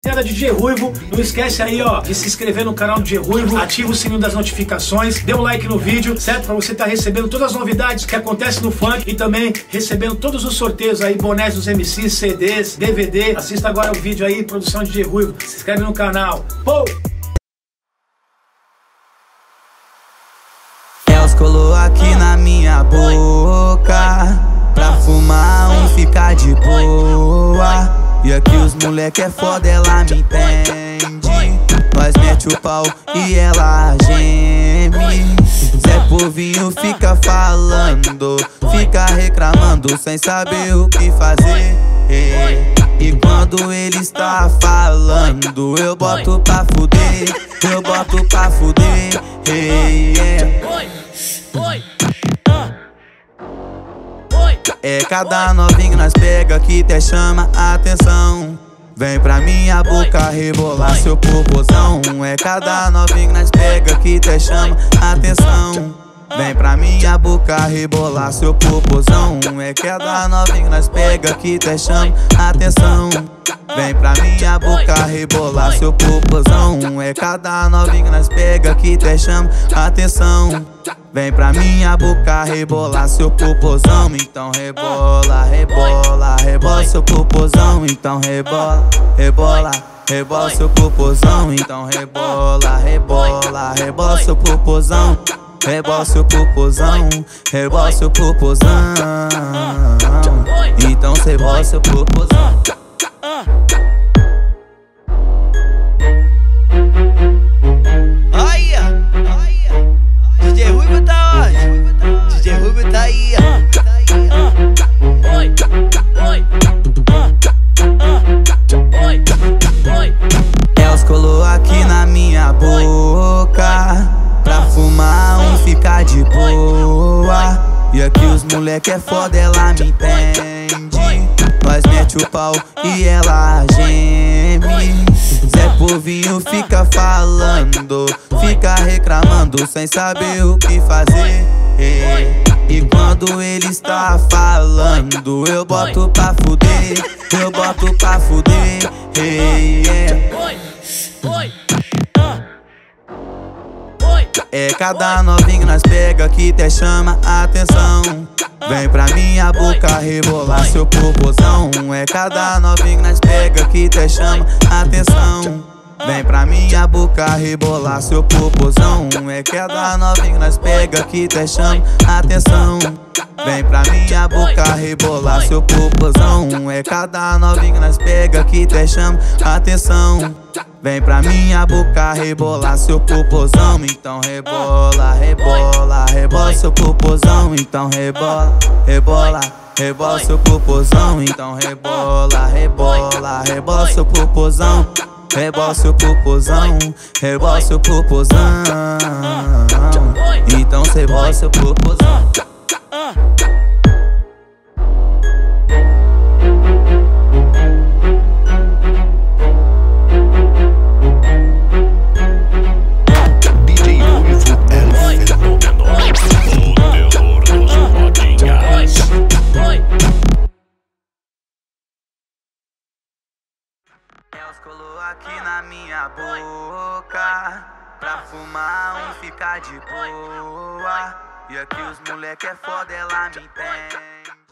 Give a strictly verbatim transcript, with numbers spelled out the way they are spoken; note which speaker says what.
Speaker 1: D J Ruivo, não esquece aí, ó, de se inscrever no canal do D J Ruivo, ativa o sininho das notificações, dê um like no vídeo, certo? Pra você estar recebendo todas as novidades que acontecem no funk e também recebendo todos os sorteios aí, bonés dos M Cs, C Ds, D V D. Assista agora o vídeo aí, produção de D J Ruivo, se inscreve no canal. Pô!
Speaker 2: Elas colou aqui na minha boca pra fumar um ficar de boa. E aqui os moleque é foda, ela me entende. Nós mete o pau e ela geme. Zé Povinho fica falando, fica reclamando sem saber o que fazer. E quando ele está falando, eu boto pra fuder, eu boto pra fuder. É cada novinho que nós pega que até chama a atenção. Vem pra minha boca rebolar seu popozão. É cada novinho que nós pega que até chama a atenção. Vem pra minha boca rebolar seu popozão. É cada novinho que nós pega que até chama a atenção. Vem pra minha boca rebolar seu popozão. É cada novinho que nós pega que até chama a atenção. Vem pra minha boca rebolar seu popozão. Então rebola, rebola, rebola seu popozão. Então rebola, rebola, rebola seu popozão. Então rebola, rebola, rebola seu popozão. Rebola seu popozão, rebola seu popozão. Então rebola seu popozão. Olha, D J Ruivo tá onde? D J Ruivo tá aí. Oi, oi, oi. Elas colou aqui na minha boca pra fumar um ficar de boa. E aqui os moleque é foda, ela me entende. Nós mete o pau e ela geme. Zé Povinho fica falando, fica reclamando sem saber o que fazer. E quando ele está falando, eu boto pra fuder, eu boto pra fuder. É cada novinho que nós pega que até chama a atenção. Vem pra minha boca rebolar seu popozão. É cada novinho que nós pega que até chama a atenção. Vem pra minha boca rebolar seu popozão. É cada novinho que nós pega que até chama a atenção. Vem pra minha boca rebolar seu popozão. É cada novinho que nós pega que até chama a atenção. Vem pra minha boca rebolar seu popozão. Então rebola, rebola, rebola seu popozão. Então rebola, rebola, rebola seu popozão. Então rebola, rebola, rebola seu popozão. Rebola seu popozão, rebola seu popozão. Então rebola seu popozão. Elas colou aqui na minha boca pra fumar um ficar de boa. E aqui os moleque é foda, ela me entende.